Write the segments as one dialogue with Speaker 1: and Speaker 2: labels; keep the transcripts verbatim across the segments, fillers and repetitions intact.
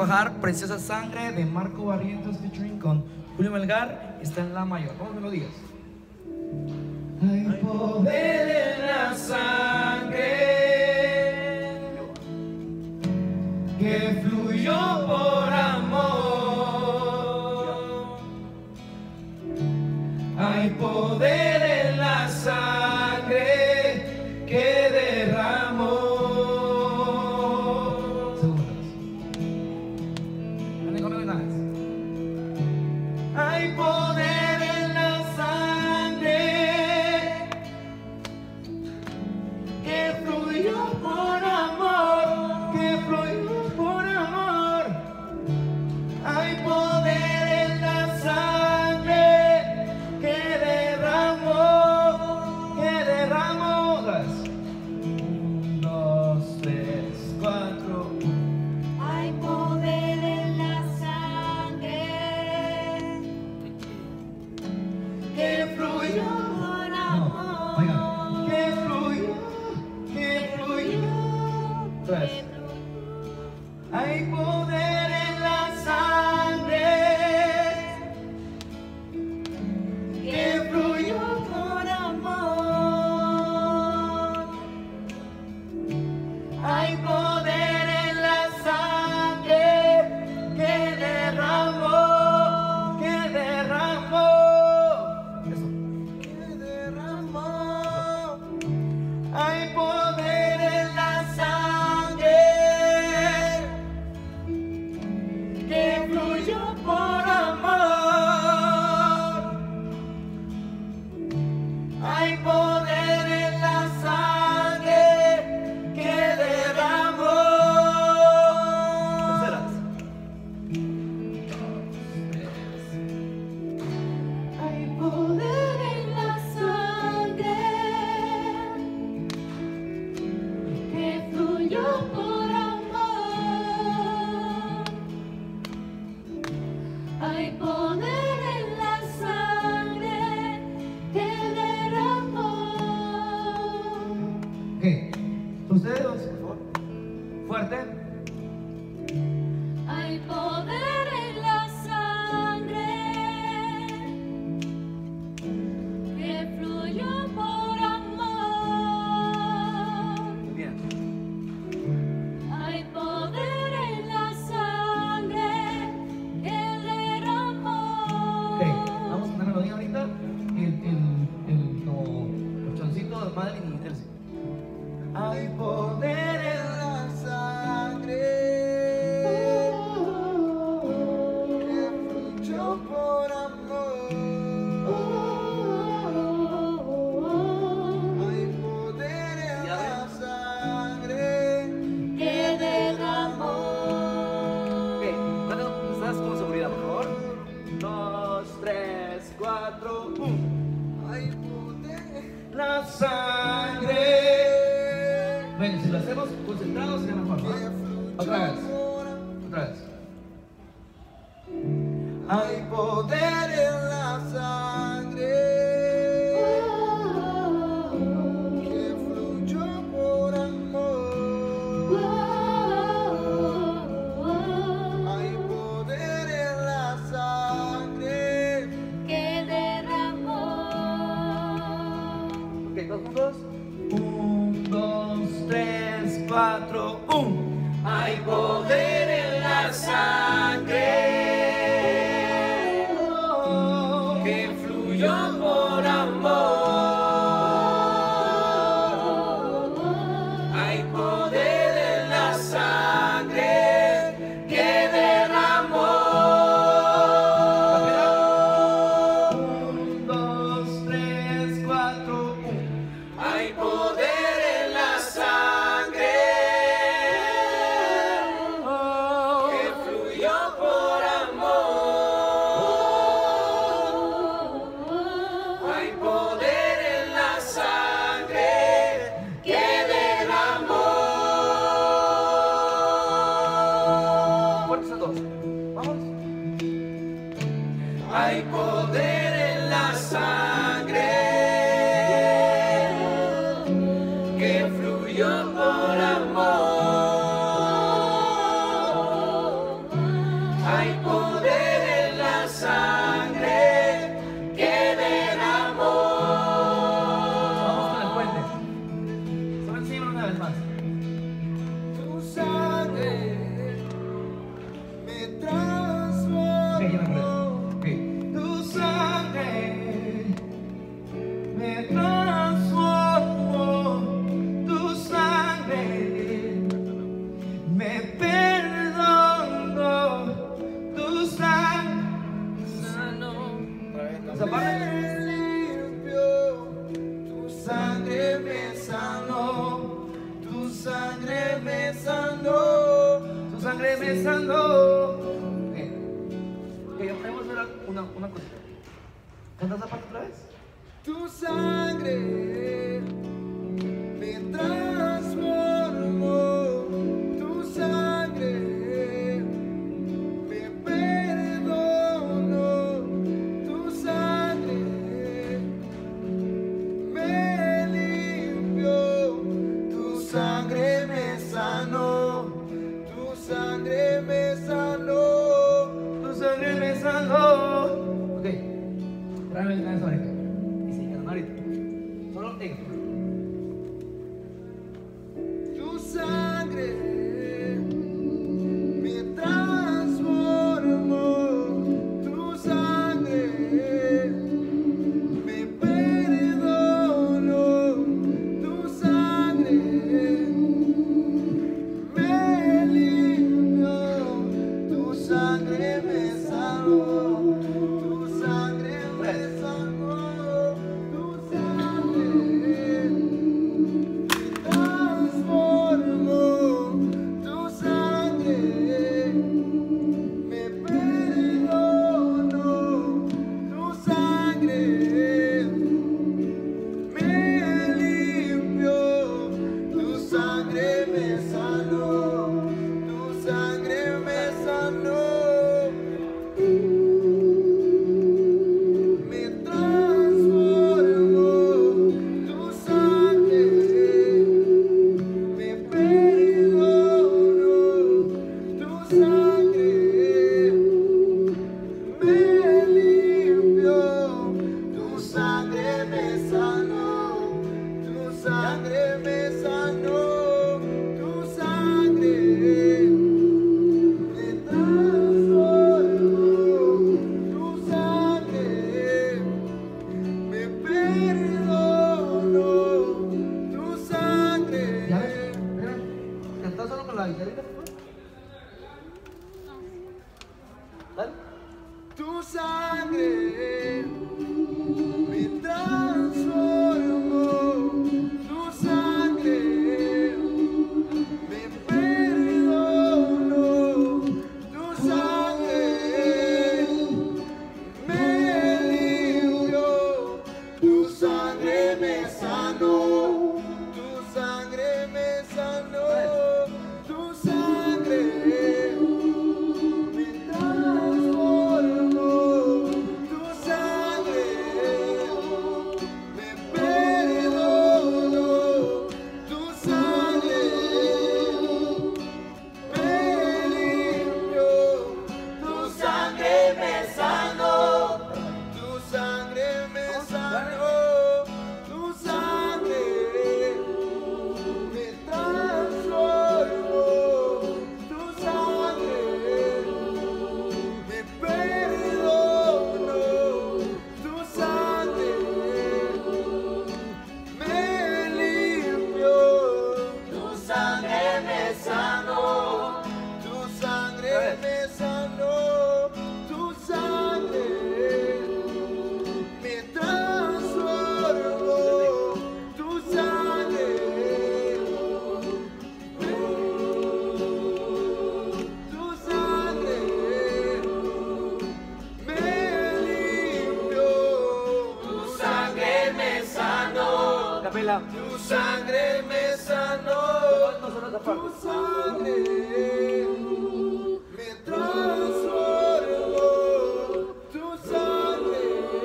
Speaker 1: trabajar Preciosa Sangre de Marco Barrientos featuring con Julio Melgar. Está en la mayor. Vamos melodías.
Speaker 2: Hay poder en la sangre que fluyó por amor. Hay poder en la sangre que derramó. Hay poder en la sangre que fluyó por amor, que fluyó por amor. Hay poder en la sangre que derramó, que derramó. Un, dos, tres, cuatro.
Speaker 3: Hay poder en la sangre
Speaker 2: Que fluyó
Speaker 3: por amor.
Speaker 2: que fluyó, que fluyó. Tres. Hay poder en la sangre que fluyó
Speaker 3: Por amor.
Speaker 2: Hay poder en la sangre que derramó, que derramó, eso, que derramó. Hay poder en la sangre que fluyó por amor. Hay poder en la sangre que derramó. Terceras.
Speaker 3: Hay poder en la sangre que fluyó por amor. Hay poder en la sangre que derramó.
Speaker 2: Ok, sus dedos, por favor. Fuerte.
Speaker 3: Hay poder en la sangre que fluyó por amor.
Speaker 1: Bien.
Speaker 3: Hay poder en la sangre que derramó.
Speaker 2: Ok, vamos a una melodía ahorita. El, el, el, como colchoncito de Madeline y Elsie. Hay poder en la sangre que fluyó por amor. Hay poder en la sangre
Speaker 3: Que derramó.
Speaker 1: Ok, bueno, estás con seguridad, por favor.
Speaker 2: dos, tres, cuatro, uno. Hay poder en la sangre. Bueno, si lo hacemos concentrados sería mejor, ¿no? Otra vez. Otra vez. Hay poder en la sangre que fluyó por amor. Hay poder en la sangre.
Speaker 3: Que derramó.
Speaker 1: Ok, todos juntos.
Speaker 2: Un, dos, tres, cuatro, un. Hay poder en la sangre que fluyó por amor. Hay poder en la sangre que derramó. Un, dos, tres, cuatro, un. Hay poder en la sangre que fluyó por amor. Hay poder en la sangre que derramó.
Speaker 1: Fuertes a todos. Vamos.
Speaker 2: Hay poder en la sangre que fluyó por amor. Hay poder en la sangre que derramó. Vamos con el puente. Solo encima una vez más. Tu sangre me transformó. Okay, tu sangre me transformó. Tu sangre me perdonó. Tu sangre sanó. Me limpió. Tu sangre me sanó. Tu sangre me sanó. Tu sangre me sanó. Okay. Okay, vamos a ver una, una cosita. ¿Cantas esa parte otra vez? Tu sangre me transformó. Tu sangre me perdonó. Tu sangre me limpió. Tu sangre me sanó. Tu sangre me sanó. Tu sangre me sanó. Ok, tráeme el canso ahorita. Y sí, cantan ahorita. Solo diga. Tu sangre me transformó. Tu sangre me perdonó. Tu sangre me limpió. Tu sangre me sanó. Tu sangre me sanó. Tu sangre me transformó. Tu sangre me perdonó. Tu sangre me limpió. Tu sangre me sanó. Tu sangre me sanó. Me transformó. Tu sangre me perdonó. Tu sangre me limpió. Tu sangre me sanó. Tu sangre me sanó. Tu sangre me transformó. Tu sangre me perdonó. Tu sangre. ¿Ya ves? Mira, cantá solo con la guitarrita, por favor. Dale. Tu sangre me transformó. Tu sangre me perdonó. Tu sangre me limpió. Tu sangre me sanó. Tu sangre me sanó. Tu sangre me transformó. Tu sangre me perdonó. Tu sangre me limpió. Tu sangre me sanó. Tu sangre me sanó. Tu sangre me transformó. Tu sangre me perdonó. Tu sangre me limpió. Tu sangre me sanó. Tu sangre me sanó. Tu sangre me transformó. Tu sangre me Tu sangre me limpió. Tu sangre me sanó. Capela. Tu sangre me sanó. Tu sangre me transformó. Tu sangre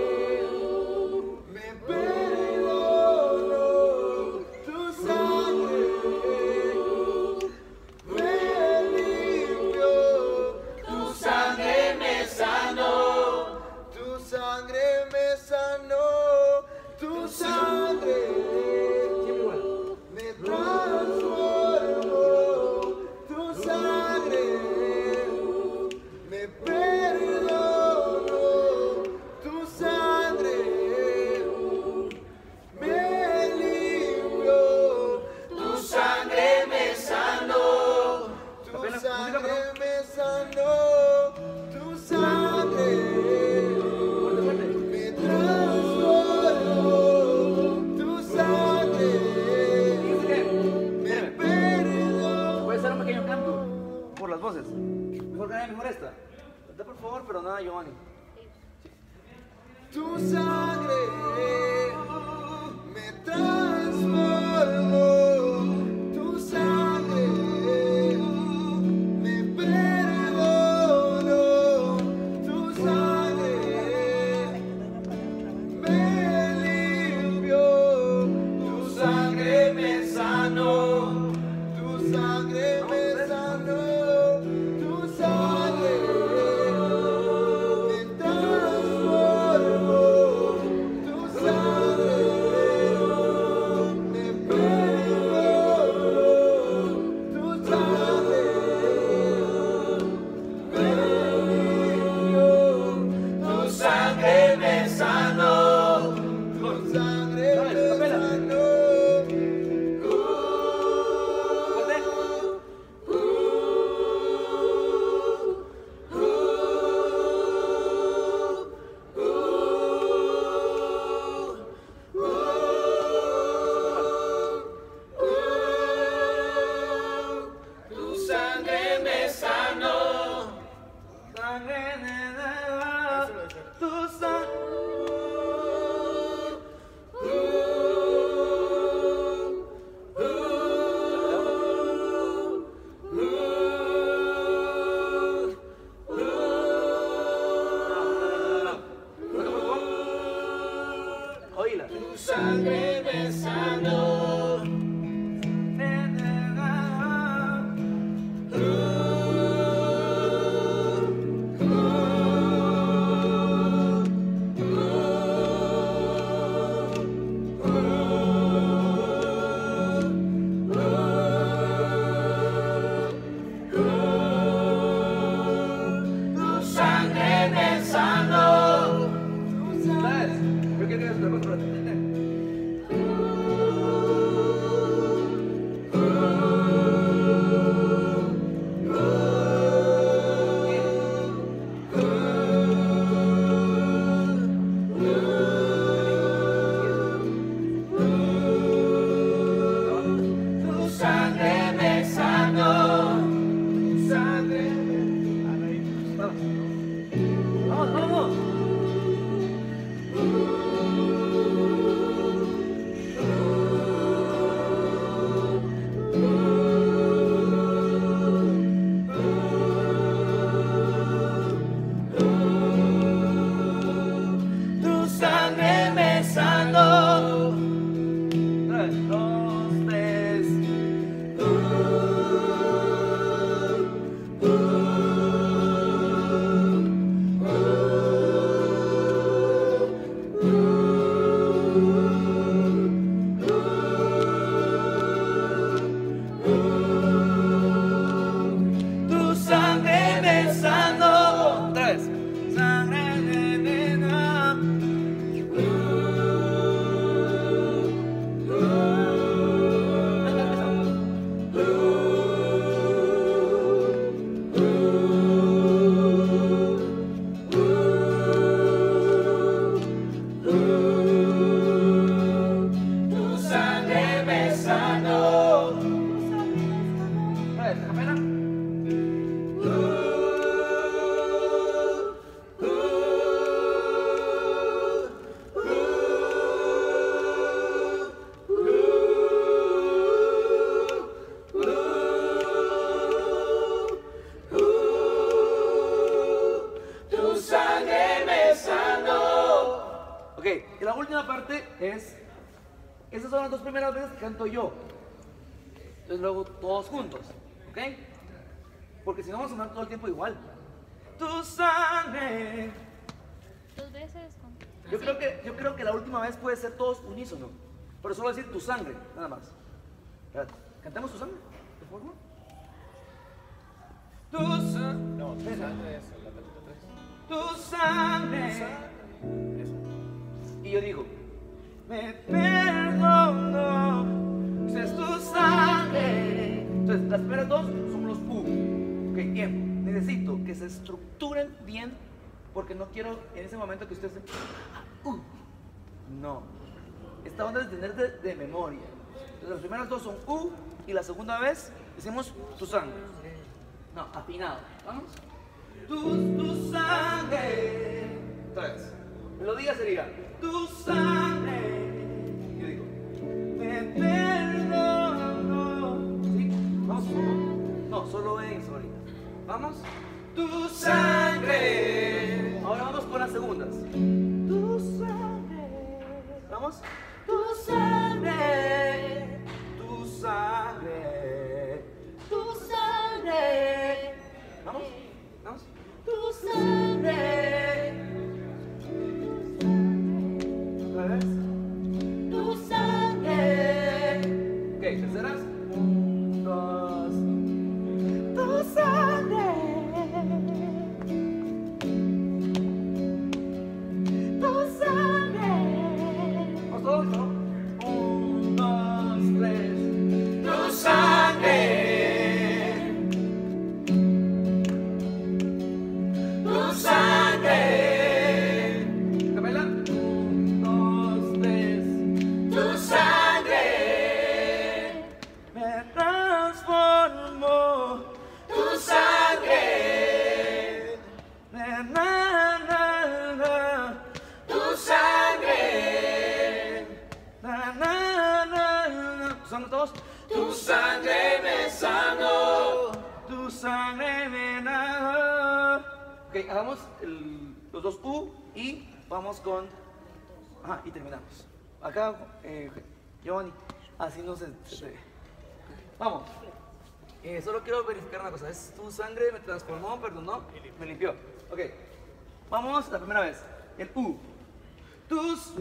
Speaker 2: me perdonó. Tu sangre me limpió. Tu sangre sanó, tu sangre me transformó, tu sangre me perdonó.
Speaker 4: Puede ser un pequeño canto por las voces. Mejor que nada, mejor esta. Canta por favor, pero nada, Giovanni.
Speaker 2: Tu sangre me transformó, tu sangre me perdonó, tu sangre me limpió, tu sangre me sanó, tu sangre me sanó, tu sangre me transformó, tu sangre me perdonó, tu sangre me limpió, tu sangre me sanó, tu sangre me sanó. Tu sangre me sanó,
Speaker 4: Sangre de Dios, tu sangre. Oíla.
Speaker 2: tu sangre me sanó. Tu sangre me sanó.
Speaker 4: ¿Sabes? Yo quiero que hagas otra cosa para entender.
Speaker 2: Tu sangre me sanó. Tu sangre me
Speaker 4: Vamos, vamos.
Speaker 2: Tu sangre me sanó.
Speaker 4: Tres, dos, tres.
Speaker 2: Tu sangre me sanó.
Speaker 4: Tres. Sangre de vida.
Speaker 2: Tu sangre me sanó.
Speaker 4: Tres, capela.
Speaker 2: Tu sangre me sanó.
Speaker 4: Ok, y la última parte es. Esas son las dos primeras veces que canto yo. Entonces luego todos juntos, ¿ok? Porque si no vamos a sonar todo el tiempo igual. Tu sangre.
Speaker 3: Dos veces con...
Speaker 4: Yo creo que, yo creo que la última vez puede ser todos unísono. Pero solo decir tu sangre, nada más. Espérate, ¿cantamos tu sangre? Por favor. Tu sangre.
Speaker 5: No, tu sangre es la patita tres.
Speaker 4: Tu sangre. Y yo digo, me perdono. Esa es tu sangre. Entonces, las primeras dos son los pu. Ok, tiempo. necesito que se estructuren bien porque no quiero en ese momento que ustedes... Uh, no. Esta onda es tener de, de memoria. Entonces, las primeras dos son U y la segunda vez decimos tu sangre. No, afinado. ¿Vamos? Tu, tu sangre. Otra vez. Melodía sería tu sangre. Yo digo, me perdono. ¿Sí? Vamos. No, solo eso ahorita. Vamos. Tu sangre. Ahora vamos con las segundas. Tu sangre. Vamos. Tu sangre. Tu sangre. Tu sangre. Vamos. Vamos. Tu sangre. Otra vez. Tu sangre. Ok, terceras. Un, dos. Tu sangre. Tu sangre. Vamos todos, ¿no? Un, dos, tres. Tu sangre. Tu sangre. Camila. Un, dos, tres. Tu sangre. Me transformó. Tu sangre. Na, na, na, na. Tu sangre. Na, na, na, na. ¿Son todos? Tu sangre me sanó. Tu sangre me sanó. Ok, hagamos el- los dos U y vamos con... Ajá, y terminamos. Acá, eh, Giovanni, así no se... se- se- Vamos. Eh, solo quiero verificar una cosa. Es tu sangre me transformó, perdonó, me limpió. Ok. Vamos la primera vez. El U. Tus...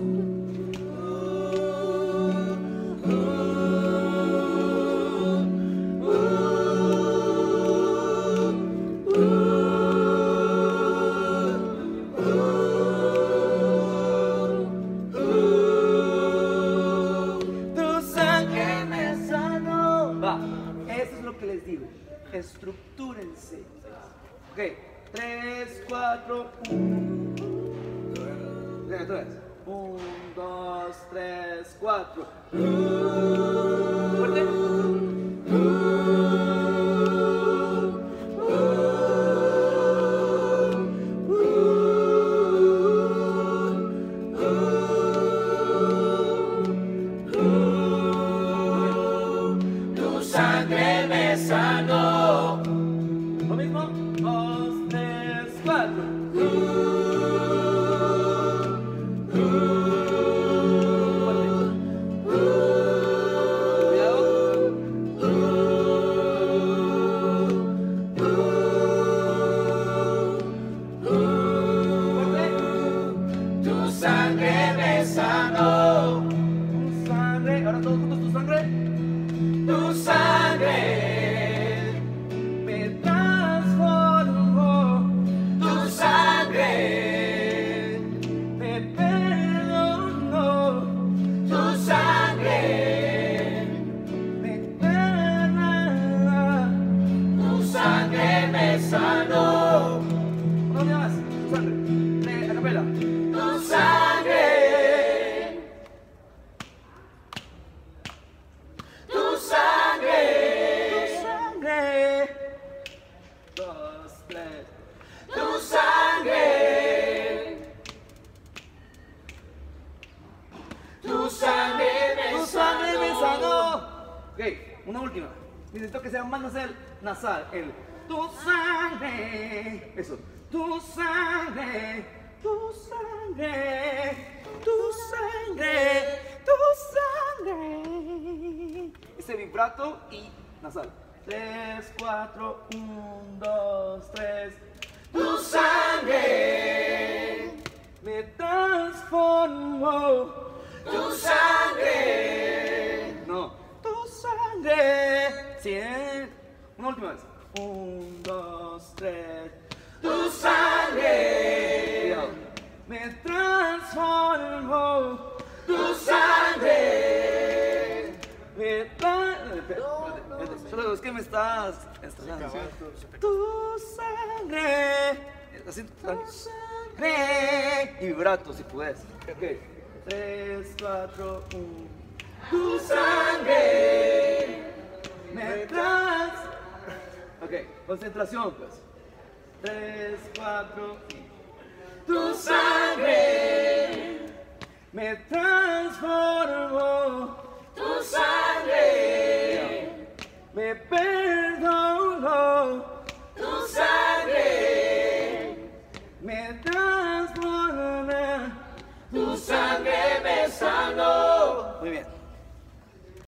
Speaker 4: Tu sangre me sanó. Va, eso es lo que les digo. Estructúrense. Ok, tres, cuatro, uno. Venga, otra vez. Un, dos, tres, cuatro. Fuerte. Tu sangre me sanó. Lo mismo. Dos, tres, cuatro. Tu sangre me sanó. Tu sangre. Ahora todos juntos, tu sangre. Tu sangre me transformó. Tu sangre me perdonó. Tu sangre me perdonó. Tu sangre me sanó. Una unidad más. Tu sangre. De a capela. Tu sangre. Tu sangre. Tu sangre. Dos, tres. Tu sangre. Tu sangre me tu sangre me sanó. Ok, una última. Necesito que sea más nasal. Nasal. El tu sangre. Eso. Tu sangre. Tu sangre. Tu sangre. Tu sangre. Ese vibrato y nasal. Tres, cuatro, un, dos, tres. Tu sangre me transformó. Tu sangre. No. Tu sangre. Cien. Una última vez. Un, dos, tres. Tu sangre. Cuidado. Me transformó. Tu sangre. Me tra- Espérate, espérate, espérate. Solo es que me estás Esta sangre. Tu sangre. Así, sangre. Y vibrato si puedes. Ok. Tres, cuatro, uno. Tu sangre me trans. Ok, concentración pues. Tres, cuatro. Tu sangre me transformó. Tu sangre me perdonó. Tu sangre me transforma. Tu sangre me sanó. Muy bien.